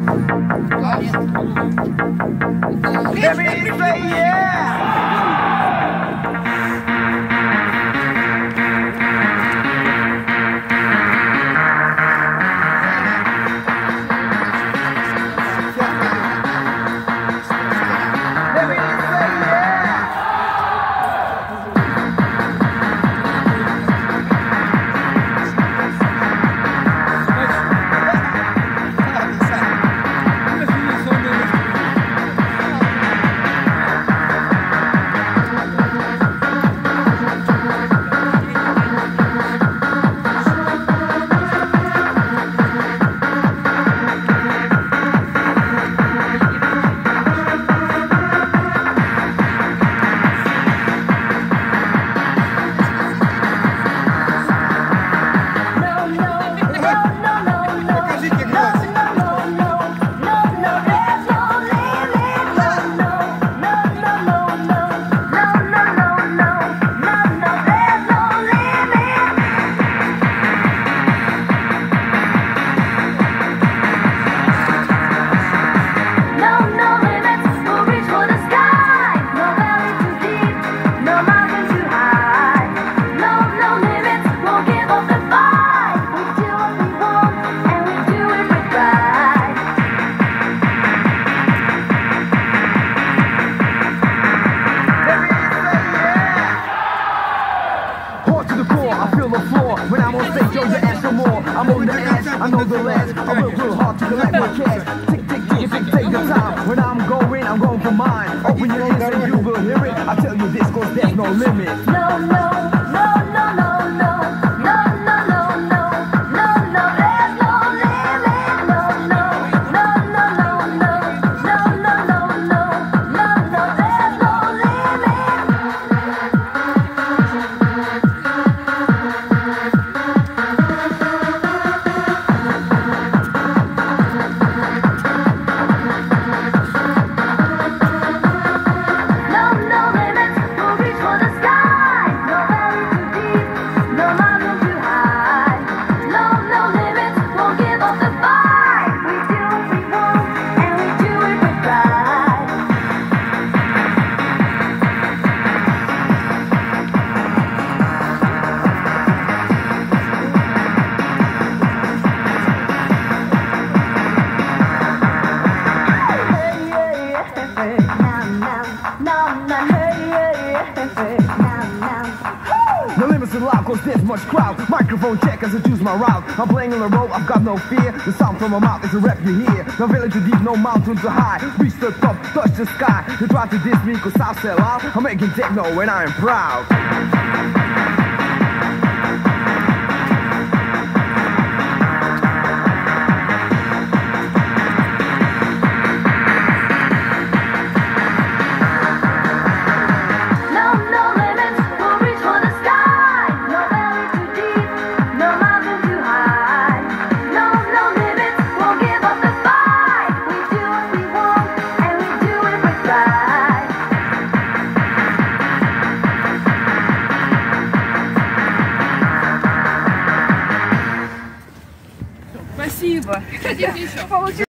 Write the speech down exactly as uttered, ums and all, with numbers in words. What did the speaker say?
Let me say yeah! I'm on the edge, I know the less. I work real hard to collect my cash. Tick, tick, tick, tick, take the time. When I'm going, I'm going for mine. Open your ears and you will hear it. I tell you this cause there's no limit. No, no, no, no, no, no. No, no, no, no. No, no, there's no limit. No, no, no, no, no, no. No, no, no, no. No, no, there's no limit. No limits allowed cause there's much crowd. Microphone check as I choose my route. I'm playing on the road, I've got no fear. The sound from my mouth is a rap you hear. No village too deep, no mountain too high. Reach the top, touch the sky. They try to diss me cause I sell out. I'm making techno and I am proud. Спасибо. Хотите еще?